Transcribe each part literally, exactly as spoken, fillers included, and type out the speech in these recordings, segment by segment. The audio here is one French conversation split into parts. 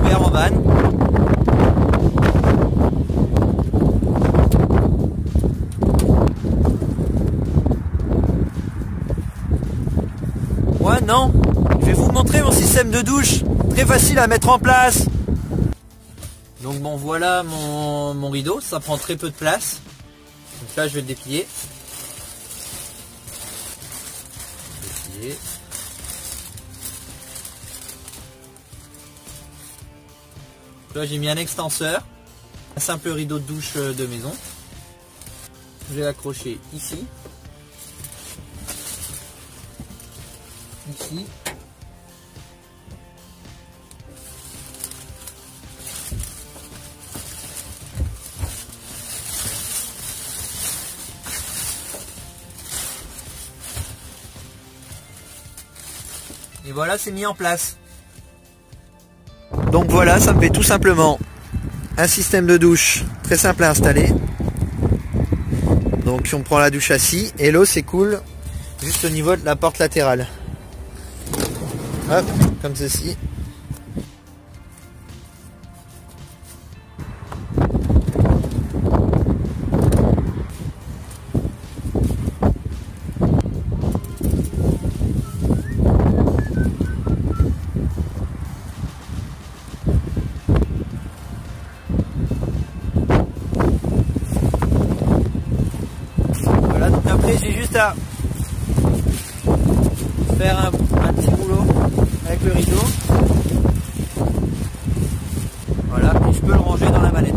ouvert en vanne. Ouais, non, je vais vous montrer mon système de douche, très facile à mettre en place. Donc bon, voilà mon, mon rideau, ça prend très peu de place. Donc là je vais le déplier. Déplier. Là j'ai mis un extenseur, un simple rideau de douche de maison. Je vais l'accrocher ici. Ici. Et voilà, c'est mis en place. Donc voilà, ça me fait tout simplement un système de douche très simple à installer. Donc on prend la douche assis et l'eau s'écoule juste au niveau de la porte latérale. Hop, comme ceci. Voilà, donc après j'ai juste à faire un, un petit rouleau avec le rideau. Voilà, et je peux le ranger dans la mallette.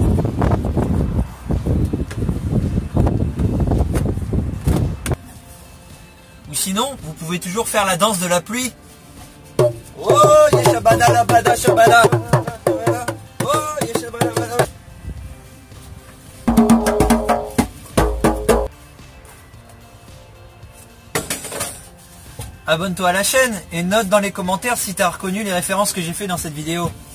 Ou sinon, vous pouvez toujours faire la danse de la pluie. Oh, yeshabada la bada shabada. Oh, yeshabada bada. Abonne-toi à la chaîne et note dans les commentaires si tu as reconnu les références que j'ai fait dans cette vidéo.